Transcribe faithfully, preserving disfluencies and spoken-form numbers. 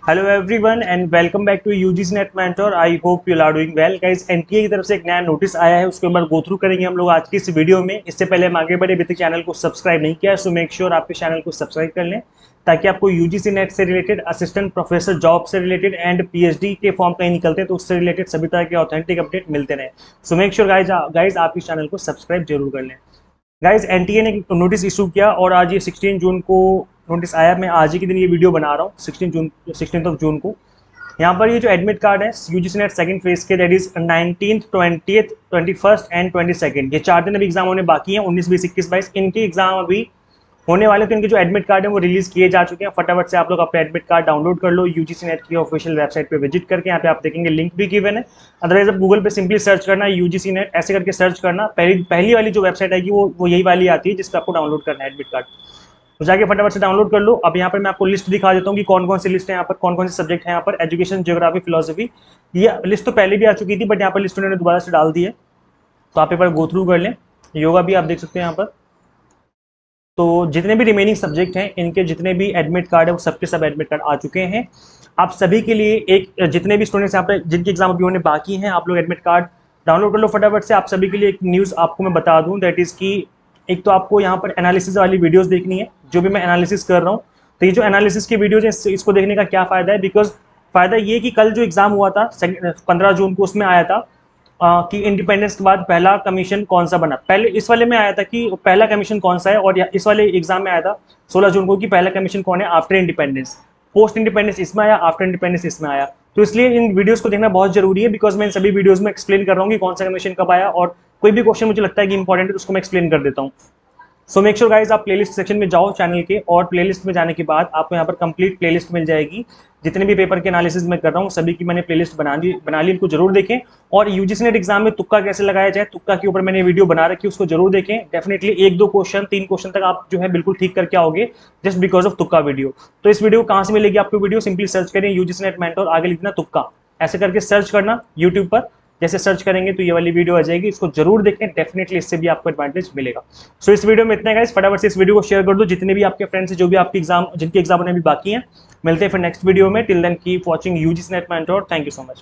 Hello everyone and welcome back to UGC NET mentor. I hope you are doing well guys. NTA की तरफ से एक नया notice आया है, उसके ऊपर गो थ्रू करेंगे हम लोग आज की इस वीडियो में। इससे पहले हम आगे बढ़े, अभी तक चैनल को सब्सक्राइब नहीं किया, सो मेक श्योर आपके चैनल को सब्सक्राइब कर लें ताकि आपको यूजीसी नेट से रिलेटेड, असिस्टेंट प्रोफेसर जॉब से रिलेटेड एंड पीएचडी के फॉर्म कहीं निकलते हैं तो उससे रिलेटेड सभी तरह के ऑथेंटिक अपडेट मिलते रहे। So make sure guys guys आप इस चैनल को सब्सक्राइब जरूर कर लें। गाइज एनटीए ने नोटिस इशू किया और आज ये सिक्सटीन जून को नोटिस आया। मैं आज ही के दिन ये वीडियो बना रहा हूँ, sixteen June sixteen of June को। यहाँ पर ये जो एडमिट कार्ड है यूजीसी नेट सेकंड फेज के, that is nineteen, twentieth, twenty first and twenty second, ये चार दिन अभी एग्जाम होने बाकी हैं, उन्नीस, बीस, इक्कीस, बाईस इनके एग्जाम अभी होने वाले। तो इनके जो एडमिट कार्ड है वो रिलीज किए जा चुके हैं। फटाफट से आप लोग अपने एडमिट कार्ड डाउनलोड कर लो यूजीसी नेट की ऑफिशियल वेबसाइट पे विजिट करके। यहाँ पे आप देखेंगे लिंक भी गिवन है, अदरवाइज आप गूगल पे सिंपली सर्च करना यूजीसी नेट, ऐसे करके सर्च करना। पहली पहली वाली जो वेबसाइट आएगी वो वो यही वाली आती है जिसका आपको डाउनलोड करना है एडमिट कार्ड। तो जाके फटाफट से डाउनलोड कर लो। अब यहाँ पर मैं आपको लिस्ट दिखा देता हूँ कि कौन कौन सी लिस्ट है यहाँ पर, कौन कौन से सब्जेक्ट है यहाँ पर। एजुकेशन, ज्योग्राफी, फिलोसफी, ये लिस्ट तो पहले भी आ चुकी थी बट यहाँ पर लिस्ट उन्होंने दोबारा से डाल दी है, तो आप एक बार गो थ्रू कर लें। योगा भी आप देख सकते हैं यहाँ पर। तो जितने भी रिमेनिंग सब्जेक्ट हैं इनके जितने भी एडमिट कार्ड है वो सबके सब एडमिट कार्ड आ चुके हैं। आप सभी के लिए एक, जितने भी स्टूडेंट्स यहाँ पर जिनके एग्जाम अभी होने बाकी हैं, आप लोग एडमिट कार्ड डाउनलोड कर लो फटाफट से। आप सभी के लिए एक न्यूज़ आपको मैं बता दूँ, दैट इज़ की एक तो आपको यहाँ पर एनालिसिस वाली वीडियोस देखनी है, जो भी मैं एनालिसिस कर रहा हूँ। तो ये जो एनालिसिस की वीडियोज है इसको देखने का क्या फ़ायदा है, बिकॉज फ़ायदा ये कि कल जो एग्ज़ाम हुआ था पंद्रह जून को, उसमें आया था आ, कि इंडिपेंडेंस के बाद पहला कमीशन कौन सा बना। पहले इस वाले में आया था कि पहला कमीशन कौन सा है, और इस वाले एग्जाम में आया था सोलह जून को कि पहला कमीशन कौन है आफ्टर इंडिपेंडेंस। पोस्ट इंडिपेंडेंस इसमें आया, आफ्टर इंडिपेंडेंस इसमें आया। तो इसलिए इन वीडियोस को देखना बहुत जरूरी है, बिकॉज मैं इन सभी वीडियोस में एक्सप्लेन कर रहा हूँ कि कौन सा कमीशन कब आया, और कोई भी क्वेश्चन मुझे लगता है कि इंपॉर्टेंट है तो उसको मैं एक्सप्लेन कर देता हूँ। सो मेक श्योर गाइज आप प्लेलिस्ट सेक्शन में जाओ चैनल के, और प्लेलिस्ट में जाने के बाद आपको यहाँ पर कंप्लीट प्लेलिस्ट मिल जाएगी। जितने भी पेपर के एनालिसिस मैं कर रहा हूँ सभी की मैंने प्लेलिस्ट बना ली बना ली इनको जरूर देखें। और यूजीसी नेट एग्जाम में तुक्का कैसे लगाया जाए, तुक्का के ऊपर मैंने वीडियो बना रखी है, उसको जरूर देखें। डेफिनेटली एक दो क्वेश्चन, तीन क्वेश्चन तक आप जो है बिल्कुल ठीक करके आओगे जस्ट बिकॉज ऑफ तुक्का वीडियो। तो इस वीडियो कहाँ से मिलेगी आपको वीडियो, सिंपली सर्च करें यूजीसी नेट मेंटर, आगे लिखना तुक्का, ऐसे करके सर्च करना यूट्यूब पर। जैसे सर्च करेंगे तो ये वाली वीडियो आ जाएगी, इसको जरूर देखें, डेफिनेटली इससे भी आपको एडवांटेज मिलेगा। सो so, इस वीडियो में इतना गाइस, फटाफट से इस वीडियो को शेयर कर दो जितने भी आपके फ्रेंड्स हैं, जो भी आपके एग्जाम जिनके एग्जाम होने भी बाकी हैं। मिलते हैं फिर नेक्स्ट वीडियो में। Till then keep watching UGC NET mentor. Thank you so much.